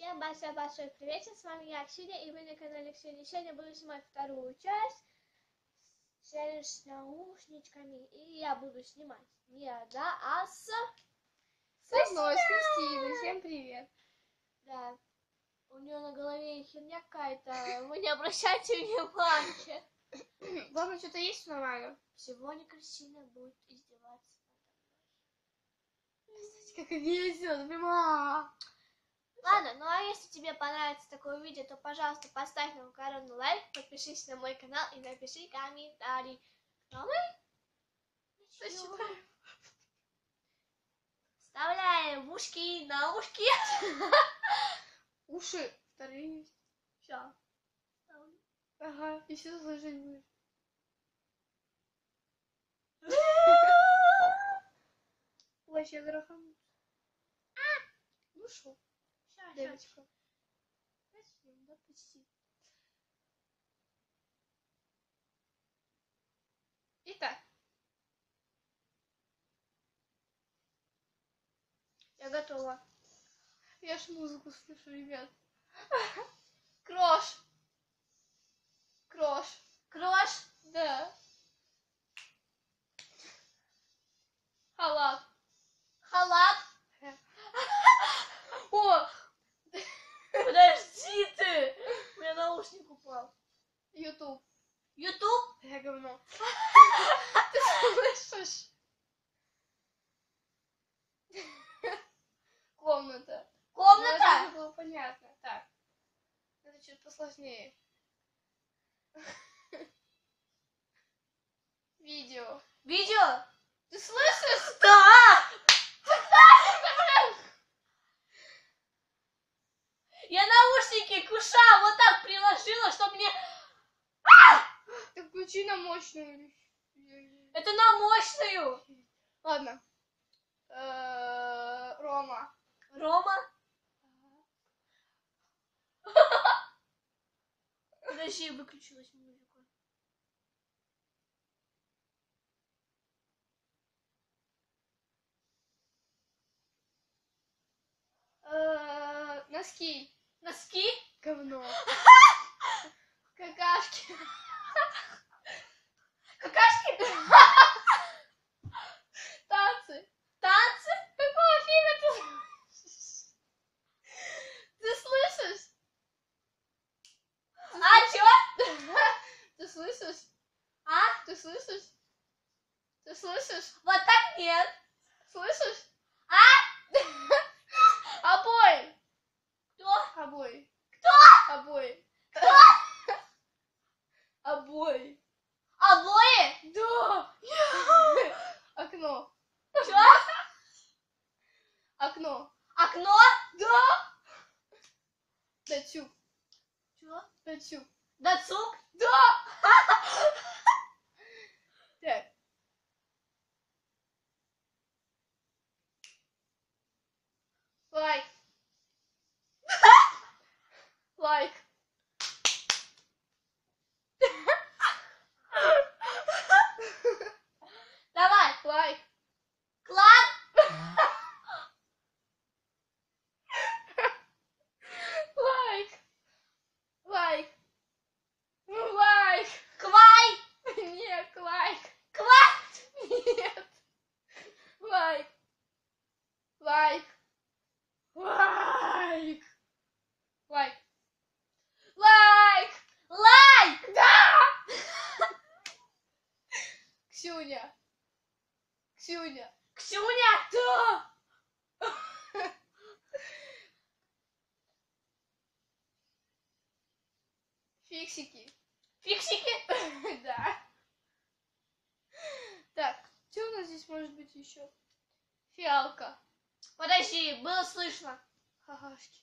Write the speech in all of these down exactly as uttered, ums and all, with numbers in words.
Всем большой-большой привет, с вами я, Ксения, и вы на канале Ксения. Сегодня буду снимать вторую часть челлендж с наушничками, и я буду снимать не одна, а с... Со мной, с Кристиной. Всем привет. Да, у нее на голове херня какая-то, вы не обращайте внимания. Главное, что-то есть нормально. Сегодня Кристина будет издеваться. Как весело, прямо. Ладно, ну а если тебе понравится такое видео, то, пожалуйста, поставь нам коронный лайк, подпишись на мой канал и напиши комментарий. Ну а мы начнем. Вставляем ушки на ушки. Уши вторые. Все. Ага, и все слышать будешь. Вообще грохом. Ну шо? Сейчас, Девочка. Начнем, да, почти. Итак. я готова. Я ж музыку слышу, ребят. Крош. Крош. Крош. Да. Халат. Халат. О! Подожди ты. У меня наушник упал. Ютуб. Ютуб. Я говно. Ты слышишь? Комната. Комната. Ну, это уже было понятно. Так. Это чуть посложнее. Видео. Видео. Ты слышишь? Да. Я наушники к ушам вот так приложила, чтобы мне... Ты включи на мощную. Это на мощную. Ладно. Э, Рома. Рома. Подожди, выключилась музыка. Э, Носки. Носки. Говно. Какашки. Какашки. Танцы. Танцы. Какого фига ты слышишь? Ты слышишь? А чё? Ты слышишь? А? Ты слышишь? Ты слышишь? Вот так нет. Слышишь? А? Обои. Кто? Обои. Кто? Обои. Кто? Обои. Обои? Да. Окно. Чё? Окно. Окно? Да. Датчук. Чё? Датчук. Датсук? Да. Так. Лайк. Лайк. Давай. Лайк. Клад? Лайк. Лайк. Ну, лайк. Квай? Нет, лайк. Квай? Нет. Лайк. Лайк. Лайк. Лайк. Лайк. Лайк? Да! Ксюня. Ксюня. Ксюня? Да! Фиксики. Фиксики? Да. Так, что у нас здесь может быть еще? Фиалка. Подожди, было слышно. Хахашки.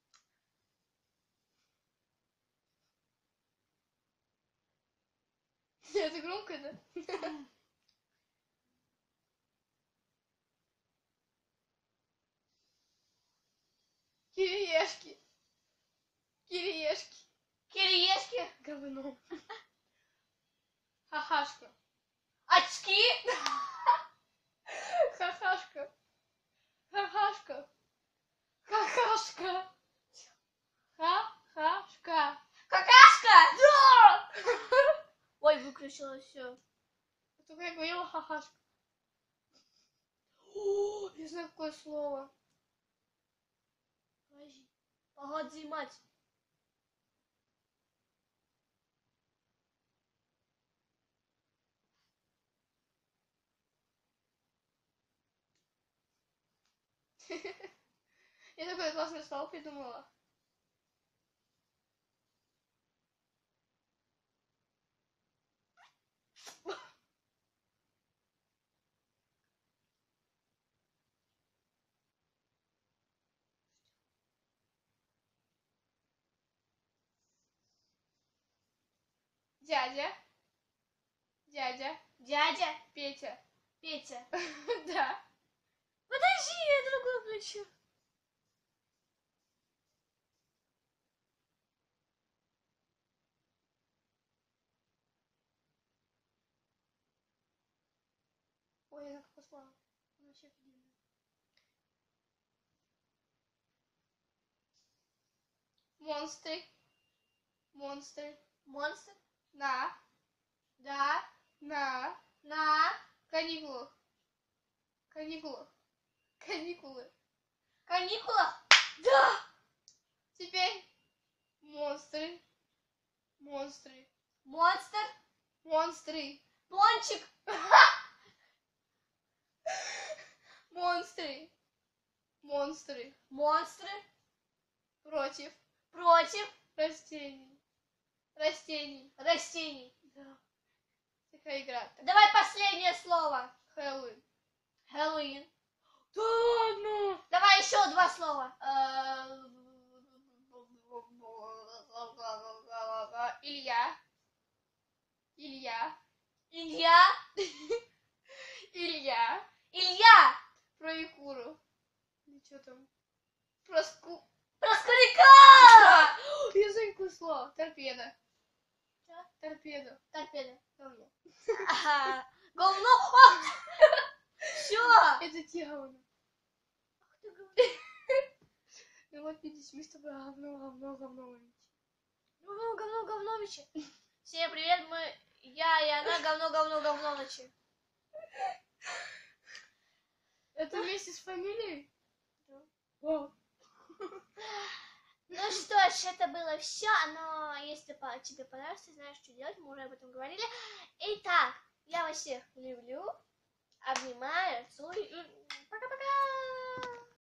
Это громко, да? Кириешки. Кириешки. Кириешки? Говно. Хахашка. Очки? Хахашка. Хахашка. Хахашка. выключила все. Только я говорила хахашка. О, я знаю какое слово. Подожди. Погоди, мать. Я такое классное слово придумала. Дядя. Дядя. Дядя. Петя. Петя. Да. Подожди, я другую включу. Ой, я как послала. Она вообще офигенная. Монстры. Монстры. Монстр. На. Да. На. На. Каникулах. Каникулах. Каникулы. Каникулах. Да. Теперь монстры. Монстры. Монстр. Монстры. Пончик. Монстры. Монстры. Монстры. Против. Против. Растений. Растений. Растений. Да. Такая игра. Давай последнее слово. Хэллоуин. Хэллоуин. Да ладно. Давай еще два слова. Илья. Илья. Илья. Илья. Илья. Про Якуру. Или что там? Про ску... Проскурика. Я знаю какое слово. Торпеда. Что? Торпеда. Торпеда. Говно. Ага. Говно. Все. Это говно. Ах ты говоришь. Ну вот видишь, мы с тобой говно, говно, говно. Говно, говно, говновичи. Всем привет, мы, я и она, говно, говно, говновичи. Это вместе с фамилией? Да. Вау. Ну что ж, это было все, но если по- тебе понравилось, ты знаешь, что делать, мы уже об этом говорили. Итак, я вас всех люблю, обнимаю, целую. Пока-пока.